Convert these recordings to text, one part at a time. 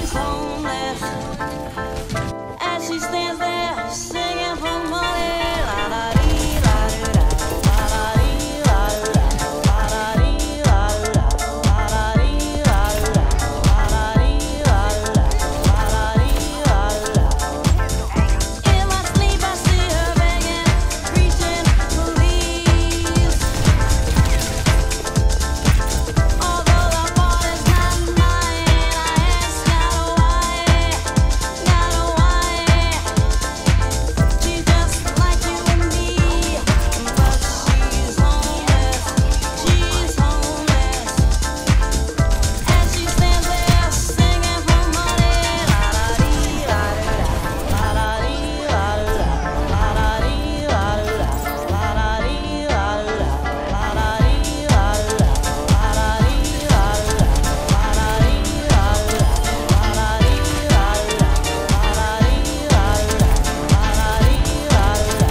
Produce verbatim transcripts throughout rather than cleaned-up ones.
she's homeless, and she stands there singing for money. La da dee la do da, la da dee la do da, la da dee la do da, la da dee la do da, la da dee la do da, la da dee la do da. In my sleep I see her begging, preaching, please. Although the fault is not mine, I ask God why, God why. She's just like you and me, but she's homeless, she's homeless, and she stands there singing for money. La da dee la do da, la da dee la do da, la da dee la do da, la da dee la do da, la da dee la do da, la da dee la do da, la da dee la do da, la da dee la do da, la da dee la do da, la da dee la do da.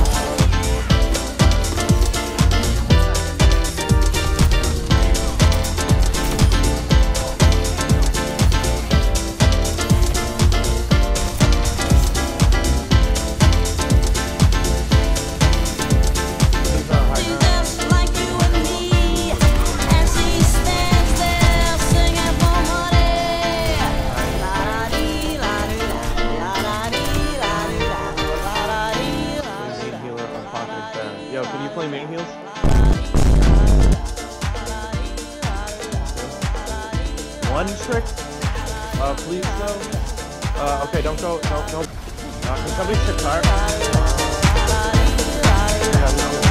She's just like you and me, and she stands there singing for money. La da dee la do da, la da dee la do da, la da dee la do Main da. healer from Pocket Fan. Yo, can you play main heals? One trick? Uh, please though. Uh, okay, don't go. Don't don't. Uh, can somebody trick fire? Yeah, we don't-